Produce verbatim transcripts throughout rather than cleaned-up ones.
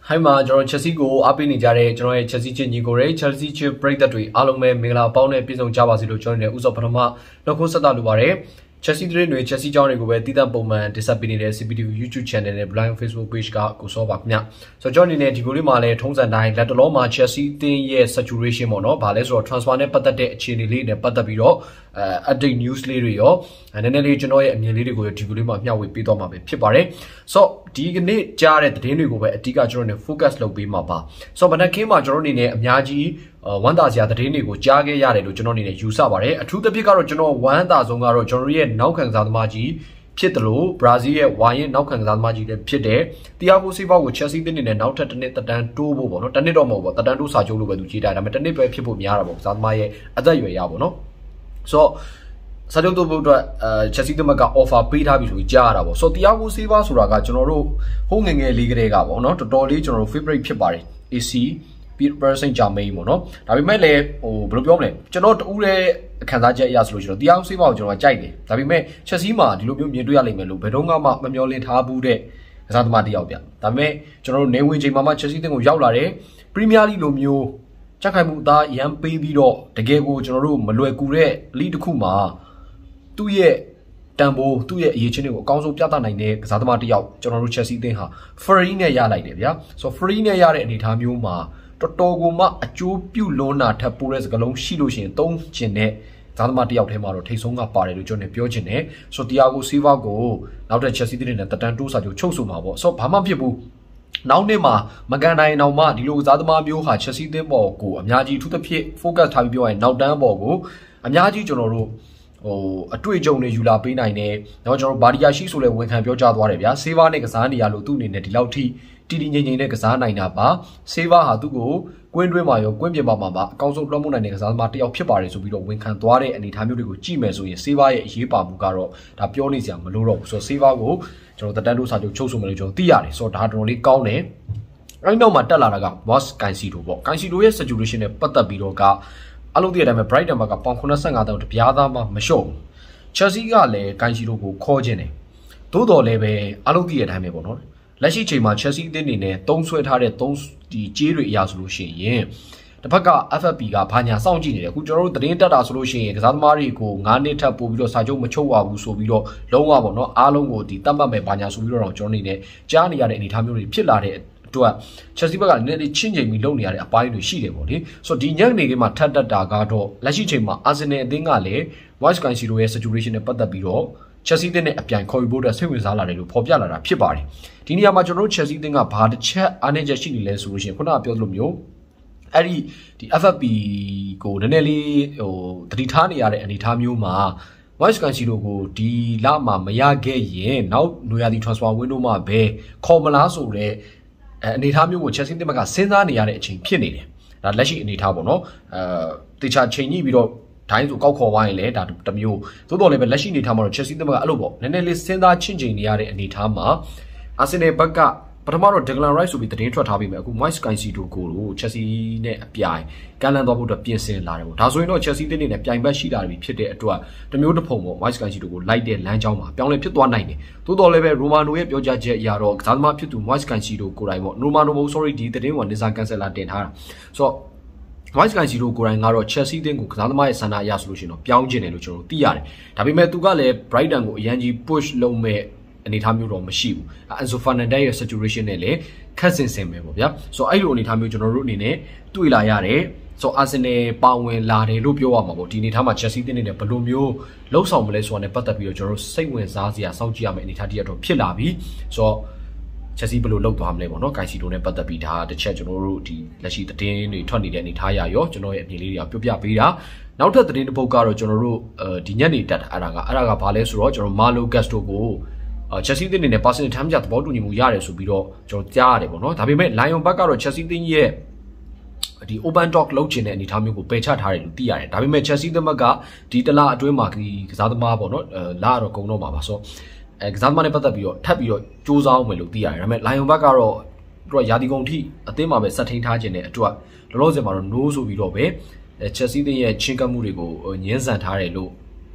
Hi ma,ကျွန်တော် Chelsea ကိုအားပေးနေကြတဲ့ကျွန်တော်ရဲ့ Chelsea ချစ်ညီကိုတွေ Chelsea ချစ်ပရိသတ်တွေအားလုံးပဲမင်္ဂလာပေါင်းနဲ့ပြည့်စုံကြပါစေလို့ကျွန်တော်တို့ဥစ္စာပထမနောက်ခုဆက်တာလိုပါတယ် Chelsea တွေတွေ Chelsea ကြောင်းတွေကိုပဲတည်တံ့ပုံမှန်တင်ဆက်ပေးနေတဲ့ C P T V YouTube channel နဲ့ Blind Facebook page ကကိုစောပါခင်ဗျဆိုတော့ကျွန်တော်အနေနဲ့ဒီကိုလေးမှာလည်းထုံးစံတိုင်းလက်တလုံးမှာ Chelsea တင်းရဲ့ saturation ပေါ့နော်ဗာလဲဆိုတော့ transfer နဲ့ပတ်သက်တဲ့အခြေအနေလေးနဲ့ပတ်သက်ပြီးတော့အဲ update news လေးတွေရောနည်းနည်းလေးကျွန်တော်ရဲ့အမြင်လေးတွေကိုဒီကိုလေးမှာမျှဝေပေးသွားမှာပဲဖြစ်ပါတယ်ဆိုတော့ဒီကနေ့ကြားတဲ့သတင်းတွေကိုပဲအဓိကကျွန်တော်တို့ focus လုပ်ပေးမှာပါဆိုတော့မနက်ခင်းမှာကျွန်တော်အနေနဲ့အများကြီးဝမ်းသာစရာသတင်းတွေကိုကြားခဲ့ရတယ်လို့ကျွန်တော်အနေနဲ့ယူဆပါတယ်အထူးသဖြင့်ကတော့ကျွန်တော်ဝမ်းသာဆုံးကတော့ကျွန်တော်ရဲ့နောက်ခံကစားသမားကြီးဖြစ်တယ်လို့ဘရာဇီးရဲ့ဝိုင်းရဲ့နောက်ခံကစားသမားကြီးလည်းဖြစ်တယ်တီယာဂိုဆီဗာကို Chelsea တင်းနေနဲ့နောက်ထပ်တစ်နှစ်တက်တန်းတိုးဖို့ပေါ့နော်တစ်နှစ်တော့မဟုတ်ပေါ့တက်တန်းတိုးစာချုပ်လို့ပဲသူကြီးတာဒါပေမဲ့တစ်နှစ်ပဲဖြစ်ဖို့များတာပေါ့ကစားသမားရဲ့အသက်အရွယ်ရပေါ့နော်ဆိုတော့စာချုပ်တိုးဖို့အတွက်အဲ Chelsea တမက offer ပေးထားပြီဆိုပြီးကြားရတာပေါ့ဆိုတော့တီယာဂိုဆီဗာဆိုတာကကျွန်တော်တို့ဟိုးငငယ်လေးကလေးကပေါ့နော်တော်တော်လေးကျွန်တော်တို့ favorite ဖြစ်ပါတယ် A C Person ဂျာမိန်ပေါ့နော်ဒါပေမဲ့လည်းဟိုဘယ်လိုပြောမလဲကျွန်တော်တူးတဲ့ခံစားချက်အရဆိုလို့ရှိရင်တရားဥပဒေကိုကျွန်တော်ကြိုက်တယ်ဒါပေမဲ့ Chelsea မှာဒီလိုမျိုးမြင်တွေ့ရလိမ့်မယ်လို့ဘယ်တော့မှမမျှော်လင့်ထားဘူးတဲ့ကစားသမားတယောက်ပြဒါပေမဲ့ကျွန်တော်တို့နေဝင်ချိန်မှာမှ Chelsea တင်းကိုရောက်လာတယ် Premier League လိုမျိုးချက်ခိုင်မှုသားရန်ပေးပြီးတော့တကယ်ကိုကျွန်တော်တို့မလွယ်ကူတဲ့ league တစ်ခုမှာသူ့ရဲ့တန်ဖိုးသူ့ရဲ့အရေးချင်းတွေကိုအကောင်းဆုံးပြသနိုင်တဲ့ကစားသမားတယောက်ကျွန်တော်တို့ Chelsea တင်းဟာ free နဲ့ရလိုက်တယ်ဗျာဆိုတော့ free နဲ့ရတဲ့အနေအထားမျိုးမှာတော်တော်ကိုမှအကျိုးပြုလွန်းတာထပ်ပိုးတဲ့စကားလုံးရှိလို့ရှိရင်သုံးချင်တဲ့ဇာသမားတယောက်ထဲမှာတော့ထိတ်ဆုံးကပါတယ်လို့ကျွန်တော်ပြောချင်တယ်ဆိုတော့တီယာဂိုဆီဗာကိုနောက်ထပ် Chelsea တင်းနဲ့တက်တန်းတိုးစာချုပ်ချုပ်ဆိုမှာပေါ့ဆိုတော့ဘာမှဖြစ်ဘူးနောက်နေ့မှာမကန်တိုင်းအောင်မှဒီလိုဇာသမားမျိုးဟာ Chelsea တင်းပေါ်ကိုအများကြီးထူးသဖြင့် focus ထားပြီးပြောရင်နောက်တန်းပေါ်ကိုအများကြီးကျွန်တော်တို့ဟိုအတွေ့အကြုံတွေယူလာပေးနိုင်တယ်။တော့ကျွန်တော်ဘာဒီယာရှိဆိုလဲဝန်ခံပြောကြားသွားတယ်ဗျာ။ဆေးဗားနဲ့ကစားနေရလို့သူ့အနေနဲ့ဒီလောက်ထိတီတီငိမ့်ငိမ့်နဲ့ကစားနိုင်တာပါ။ဆေးဗားဟာသူ့ကိုကွင်းတွင်းမှာရောကွင်းပြင်မှာမှာအကောင်းဆုံးလွှမ်းမိုးနိုင်တဲ့ကစားသမားတစ်ယောက်ဖြစ်ပါတယ်ဆိုပြီးတော့ဝန်ခံသွားတဲ့အနေအထားမျိုးတွေကိုကြည့်မယ်ဆိုရင်ဆေးဗားရဲ့အရေးပါမှုကတော့ဒါပြောနေစရာမလိုတော့ဘူးဆိုတော့ဆေးဗားကိုကျွန်တော်တတန်းတို့စာချုပ်ချုပ်ဆိုမယ်လို့ကျွန်တော်သိရတယ်ဆိုတော့ဒါတော်တော်လေးကောင်းတယ်။အဲ့နောက်မှာတက်လာတာက Boss Cancelo ပေါ့။ Cancelo ရဲ့ situation နဲ့ပတ်သက်ပြီးတော့ကအလုံးတည်းအတိုင်းပဲ Brighton မှာကပေါင်ခုနစ်ဆယ့်ငါတောင်တပြားသားမှမလျှော့ဘူး။ Chelsea ကလည်း Cancelo ကိုခေါ်ခြင်းတယ်။သို့တော်လည်းပဲအလုံးတည်းအတိုင်းပဲပေါ့နော်။လက်ရှိချိန်မှာ Chelsea အသင်းအနေနဲ့သုံးဆွဲထားတဲ့သုံးဒီကြေးတွေအရာဆိုလို့ရှိရင်တစ်ဖက်က F F P ကဘာညာစောင့်ကြည့်နေတယ်အခုကျွန်တော်တို့သတင်းတက်တာဆိုလို့ရှိရင်ကစားသမားတွေကိုငါးနှစ်ထပ်ပို့ပြီးတော့စာချုပ်မချုပ်ပါဘူးဆိုပြီးတော့လုံးဝပေါ့နော်အားလုံးကိုဒီတတ်မှတ်မဲ့ဘာညာဆိုပြီးတော့ကျွန်တော်အနေနဲ့ကြားနေရတဲ့အနေအထားမျိုးတွေဖြစ်လာတဲ့အတွက် Chelsea ဘက်ကလည်းနည်းနည်းချင်းချိန်ပြီးလုပ်နေရတဲ့အပိုင်းတွေရှိတယ်ပေါ့လေဆိုတော့ဒီညက်နေကမှထပ်တက်တာကတော့လက်ရှိချိန်မှာ Arsenal အသင်းကလည်း Moise Caicedo ရဲ့ situation နဲ့ပတ်သက်ပြီးတော့ Chelsea အသင်းနဲ့အပြိုင်ခေါ်ယူဖို့အတွက်စိတ်ဝင်စားလာတယ်လို့ဖော်ပြလာတာဖြစ်ပါတယ်ဒီနေရာမှာကျွန်တော်တို့ Chelsea အသင်းကဘာတစ်ချက်အားနည်းချက်ရှိနေလဲဆိုလို့ရှိရင်ခုနကပြောသလိုမျိုးအဲ့ဒီဒီ F F P ကိုနည်းနည်းလေးဟိုတတိထားနေရတဲ့အနေအထားမျိုးမှာ Moise Caicedo ကိုဒီလမှာမရခဲ့ရင်နောက်နွေရာသီ transfer window မှာပဲခေါ်မလားဆိုတော့အနေအထားမျိုးကို Chelsea တင်းကစဉ်းစားနေရတဲ့အချိန်ဖြစ်နေတယ်ဒါလက်ရှိအနေအထားပေါ့နော်အဲတေချာချိန်ညှိပြီးတော့ဒိုင်းဆိုကောက်ခေါ်သွားရင်လည်းဒါတမျိုးသို့တော်လည်းပဲလက်ရှိအနေအထားမှာတော့ Chelsea တင်းကအဲ့လိုပေါ့နည်းနည်းလေးစဉ်းစားချင့်ချိန်နေရတဲ့အနေအထားမှာ Arsenal ဘက်ကပထမတော့ Declan Rice ဆိုပြီးသတင်းထွက်ထားပြီးမယ်အခု Moise Caicedo ကိုလို့ Chelsea နဲ့အပြိုင်ကန်လန်သွားဖို့အတွက်ပြင်ဆင်လာတယ်ပေါ့ဒါဆိုရင်တော့ Chelsea တင်းနဲ့ပြိုင်ဘက်ရှိတာတွေဖြစ်တဲ့အတွက်တမျိုးတစ်ဖုံပေါ့ Moise Caicedo ကိုလိုက်တဲ့လမ်းကြောင်းမှာပြောင်းလဲဖြစ်သွားနိုင်တယ်သို့တော်လည်းပဲ Romano ရဲ့ပြောကြားချက်အရတော့ကစားသမားဖြစ်သူ Moise Caicedo ကိုယ်တိုင်ပေါ့ Romano မဟုတ် sorry ဒီသတင်းက Nisa Cancela တင်ထားတာဆိုတော့ Moise Caicedo ကိုယ်တိုင်ကတော့ Chelsea တင်းကိုကစားသမားရဲ့ဆန္ဒအရဆိုလို့ရှိရင်တော့ပြောင်းကျင်တယ်လို့ကျွန်တော်သိရတယ်ဒါပေမဲ့သူကလည်း Brighton ကိုအရန်ကြီး push လုပ်မဲ့အနေထားမျိုးတော့မရှိဘူး Enzo Fernandez ရဲ့ situation နဲ့လည်းခက်စင်စင်ပဲပေါ့ဗျာဆိုတော့အဲ့လိုအနေထားမျိုးကျွန်တော်တို့အနေနဲ့တွေ့လာရတယ်ဆိုတော့ Arsenal ပါဝင်လာတယ်လို့ပြောရမှာပေါ့ဒီအနေထားမှာ Chelsea တင်းနေနဲ့ဘယ်လိုမျိုးလှုပ်ဆောင်မလဲဆိုတာနဲ့ပတ်သက်ပြီးတော့ကျွန်တော်တို့စိတ်ဝင်စားစရာစောင့်ကြည့်ရမယ့်အနေထားတည်းတော့ဖြစ်လာပြီဆိုတော့ Chelsea ဘယ်လိုလုပ်သွားမလဲပေါ့နော် Caicedo နဲ့ပတ်သက်ပြီးဒါတစ်ချက်ကျွန်တော်တို့ဒီလက်ရှိသတင်းတွေထွက်နေတဲ့အနေထားရရောကျွန်တော်ရဲ့အမြင်လေးတွေကပြောပြပေးတာနောက်ထပ်သတင်းတစ်ပုဒ်ကတော့ကျွန်တော်တို့ဒီညနေတက်တာအဲ့ဒါကအဲ့ဒါကဘာလဲဆိုတော့ကျွန်တော် Malo Gusto ကိုChelsea တင်းနဲ့ personal time ကြသဘောတူညီမှုရတယ်ဆိုပြီးတော့ကျွန်တော်ကြားရတယ်ပေါ့နော်ဒါပေမဲ့ Lion ဘက်ကတော့ Chelsea တင်းရဲ့ဒီ open talk လုပ်ချင်တဲ့အနေအထားမျိုးကိုပယ်ချထားတယ်လို့သိရတယ်ဒါပေမဲ့ Chelsea တင်းကဒီတလားအတွင်းမှာဒီကစားသမားပေါ့နော်လာတော့ကုံတော့မှာပါဆိုအဲကစားသမားနဲ့ပတ်သက်ပြီးတော့ထပ်ပြီးတော့စူးစမ်းအောင်မယ်လို့သိရတယ်ဒါပေမဲ့ Lion ဘက်ကတော့သူကယာတီကုန်ထိအသင်းမှာပဲစက်ထိန်ထားခြင်းတဲ့အတွက်လောလောဆယ်မှာတော့ no ဆိုပြီးတော့ပဲ Chelsea တင်းရဲ့ချင်းကပ်မှုတွေကိုညှင်းဆန်ထားတယ်လို့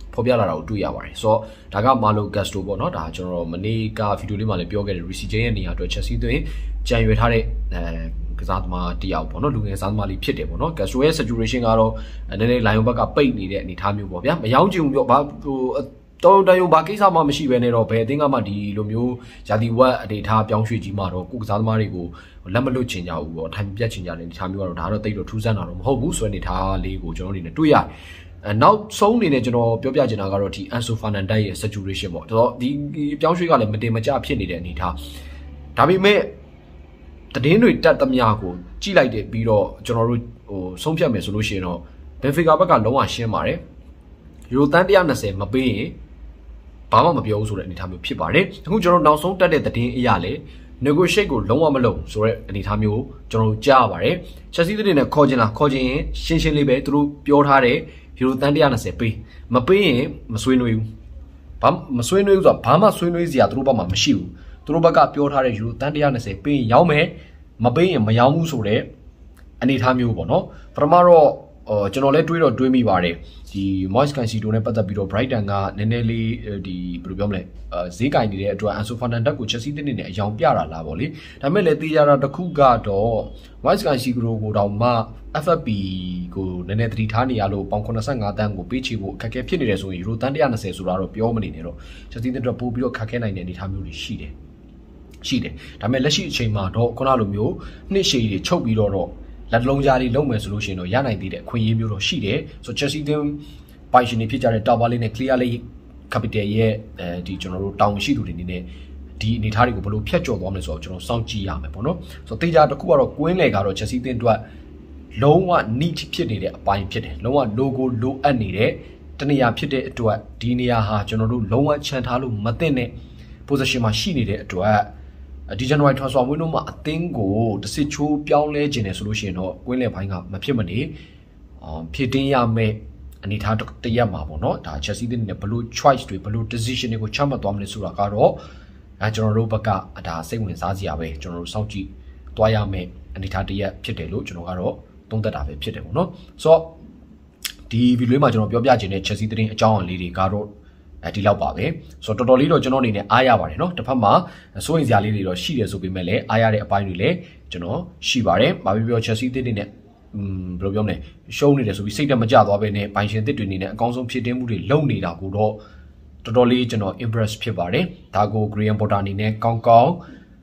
ဖော်ပြလာတာကိုတွေ့ရပါတယ်ဆိုတော့ဒါက Malo Gusto ပေါ့နော်ဒါကျွန်တော်မနေ့ကဗီဒီယိုလေးမှာလည်းပြောခဲ့တယ် Reece James ရဲ့နေရာအတွက် Chelsea သွင်းကြံရွယ်ထားတဲ့အဲကစားသမားတယောက်ပေါ့နော်လူငယ်စားသမားလေးဖြစ်တယ်ပေါ့နော် Gusto ရဲ့ saturation ကတော့နည်းနည်း Lion ဘက်ကပိတ်နေတဲ့အနေအထားမျိုးပေါ့ဗျာမရောင်းချင်ဘူးပြောဘာဟိုတော်တော်ရုံဘာကိစ္စမှမရှိဘဲနဲ့တော့ဘယ်အသင်းကမှဒီလိုမျိုးယာတီဝက်အနေထားပြောင်းရွှေ့ကြီးမှာတော့ကိုကစားသမားတွေကိုလက်မလွတ်ချင်ကြဘူးပေါ့အထိုင်ပြတ်ချင်ကြတဲ့အနေထားမျိုးကတော့ဒါတော့တိတ်တော့ထူးဆန်းတာတော့မဟုတ်ဘူးဆိုတဲ့အနေထားလေးကိုကျွန်တော်အနေနဲ့တွေ့ရတယ်အဲနောက်ဆုံးအနေနဲ့ကျွန်တော်ပြောပြချင်တာကတော့ဒီ Enzo Fernandez ရဲ့ saturation ပေါ့တော်ဒီပြောင်းရွှေ့ကလည်းမတင်မကျဖြစ်နေတဲ့အနေထားဒါပေမဲ့တည်င်းတွေတက်သမျှကိုကြည့်လိုက်တယ်ပြီးတော့ကျွန်တော်တို့ဟိုဆုံးဖြတ်မယ်ဆိုလို့ရှိရင်တော့ Benfica ဘက်ကလုံးဝရှင်းပါတယ်ယူရိုတန်one hundred twentyမပေးရင်ဘာမှမပြောဘူးဆိုတဲ့အနေအထားမျိုးဖြစ်ပါတယ်အခုကျွန်တော်နောက်ဆုံးတက်တဲ့သတင်းအရာလေ negotiate ကိုလုံးဝမလုပ်ဆိုတဲ့အနေအထားမျိုးကျွန်တော်ကြားရပါတယ် Chelsea တွေနဲ့ခေါ်ချင်လားခေါ်ချင်ရင်ရှင်းရှင်းလေးပဲသူတို့ပြောထားတဲ့ယူရိုတန်one hundred twentyပေးမပေးရင်မဆွေးနွေးဘူးဘာမဆွေးနွေးဘူးဆိုတာဘာမှဆွေးနွေးစရာသူတို့ဘက်မှာမရှိဘူးသူတို့ဘက်ကပြောထားတဲ့ယူရိုတန်one hundred twentyပေးရင်ရောင်းမယ်မပေးရင်မရောင်းဘူးဆိုတဲ့အနေအထားမျိုးပေါ့နော်ပထမတော့အော်ကျွန်တော်လည်းတွေးတော့တွေးမိပါတယ်ဒီ Moise Caicedo နဲ့ပတ်သက်ပြီးတော့ Brighton ကနည်းနည်းလေးဒီဘယ်လိုပြောမလဲအဲဈေးကင်နေတဲ့အတွက် Enzo Fernandez ကို Chelsea တင်းနေနဲ့အယောင်ပြတာလားပေါ့လေဒါပေမဲ့လည်းသိကြတာတစ်ခုကတော့ Moise Caicedo ကိုတောင်မှ F F P ကိုနည်းနည်းသတိထားနေရလို့ပေါင်eighty-fiveတန်းကိုပေးချေဖို့အခက်အခဲဖြစ်နေတယ်ဆိုရင်ယူရိုတန်one hundred twentyဆိုတာတော့ပြောမနေနဲ့တော့ Chelsea တင်းတော့ပို့ပြီးတော့ခက်ခဲနိုင်တဲ့အနေအထားမျိုးတွေရှိတယ်ရှိတယ်ဒါပေမဲ့လက်ရှိအချိန်မှာတော့ခုနလိုမျိုးနှစ်ရှည်တွေချုပ်ပြီးတော့လက်လုံးကြားလေးလုံးမယ်ဆိုလို့ရှိရင်တော့ရနိုင်သေးတဲ့အခွင့်အရေးမျိုးတော့ရှိတယ်ဆိုတော့ Chelsea တင်းပိုင်ရှင်တွေဖြစ်ကြတဲ့တာဝါလေးနဲ့ clear လေး capital ရဲ့အဲဒီကျွန်တော်တို့တောင်းရှိသူတွေအနေနဲ့ဒီအနေထားတွေကိုဘယ်လိုဖျက်ကျော်သွားမလဲဆိုတော့ကျွန်တော်စောင့်ကြည့်ရမယ်ပေါ့နော်ဆိုတော့တေချာတစ်ခုကတော့ကွင်းလေကတော့ Chelsea တင်းအတွက်လုံးဝ niche ဖြစ်နေတဲ့အပိုင်းဖြစ်တယ်လုံးဝ logo လိုအပ်နေတဲ့တနေရာဖြစ်တဲ့အတွက်ဒီနေရာဟာကျွန်တော်တို့လုံးဝချန်ထားလို့မသင့်တဲ့ position မှာရှိနေတဲ့အတွက်ဒီ January transfer window မှာအသင်းကိုတစ်စစ်ချိုးပြောင်းလဲခြင်းတယ်ဆိုလို့ရှိရင်တော့ကွင်းလယ်ပိုင်းကမဖြစ်မနေအာဖြည့်တင်းရမယ်အနေထားတရက်မှာပေါ့နော်ဒါ Chelsea တင်းနဲ့ဘလို့ choice တွေဘလို့ decision တွေကိုချမှတ်သွားမလဲဆိုတာကတော့အဲကျွန်တော်တို့ဘက်ကဒါစိတ်ဝင်စားစရာပဲကျွန်တော်တို့စောင့်ကြည့်သွားရမယ်အနေထားတရက်ဖြစ်တယ်လို့ကျွန်တော်ကတော့သုံးသပ်တာပဲဖြစ်တယ်ပေါ့နော်ဆိုတော့ဒီဗီဒီယိုလေးမှာကျွန်တော်ပြောပြခြင်းတဲ့ Chelsea တင်းအကြောင်းအရာလေးတွေကတော့အဲဒီလောက်ပါပဲဆိုတော့တော်တော်လေးတော့ကျွန်တော်အနေနဲ့အားရပါတယ်เนาะတစ်ဖက်မှာစိုးရင်စရာလေးတွေတော့ရှိတယ်ဆိုပေမဲ့လည်းအားရတဲ့အပိုင်းတွေလည်းကျွန်တော်ရှိပါတယ်။ဘာဖြစ်ပြော Chelsea တစ်တွေနဲ့อืมဘယ်လိုပြောမလဲရှုံးနေတယ်ဆိုပြီးစိတ်တက်မကြသွားပဲနဲ့ပိုင်ရှင်တစ်တွေနေနဲ့အကောင်းဆုံးဖြစ်တင်းမှုတွေလုပ်နေတာကိုတော့တော်တော်လေးကျွန်တော် impress ဖြစ်ပါတယ်။ဒါကို Graham Potter အနေနဲ့ကောင်းကောင်း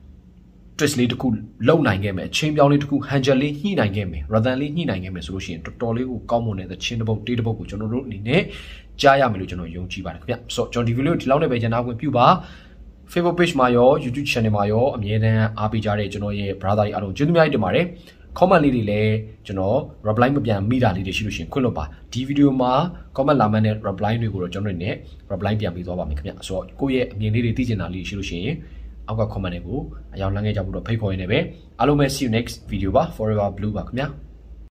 twist လေးတစ်ခုလုပ်နိုင်ခဲ့မယ်အချင်းပြောင်းလေးတစ်ခု handle လေးညှိနိုင်ခဲ့မယ် rhythm လေးညှိနိုင်ခဲ့မယ်ဆိုလို့ရှိရင်တော်တော်လေးကိုကောင်းမွန်တဲ့သချင်းတစ်ပုတ်တေးတစ်ပုတ်ကိုကျွန်တော်တို့အနေနဲ့ကြားရမယ်လို့ကျွန်တော်ယုံကြည်ပါတယ်ခင်ဗျဆိုတော့ကျွန်တော်ဒီဗီဒီယိုဒီလောက်နဲ့ပဲညနာခွင့်ပြုပါ Facebook page မှာရော YouTube channel မှာရောအမြဲတမ်းအားပေးကြတဲ့ကျွန်တော်ရဲ့ brother ကြီးအားလုံးကျေးဇူးများတင်ပါတယ် comment လေးတွေလည်းကျွန်တော် reply မပြန်မိတာလေးတွေရှိလို့ရှိရင်ခွင့်လွှတ်ပါဒီဗီဒီယိုမှာ comment လာမှန်းတဲ့ reply တွေကိုတော့ကျွန်တော်တို့ ਨੇ reply ပြန်ပေးသွားပါမယ်ခင်ဗျဆိုတော့ကိုယ့်ရဲ့အမြင်လေးတွေသိချင်တာလေးရှိလို့ရှိရင်အောက်က comment တွေကိုအရောက်လမ်းခဲ့ကြဖို့တော့ဖိတ်ခေါ်ရင်းနဲ့ပဲအားလုံးပဲ see you next video ပါ forever blue ပါခင်ဗျ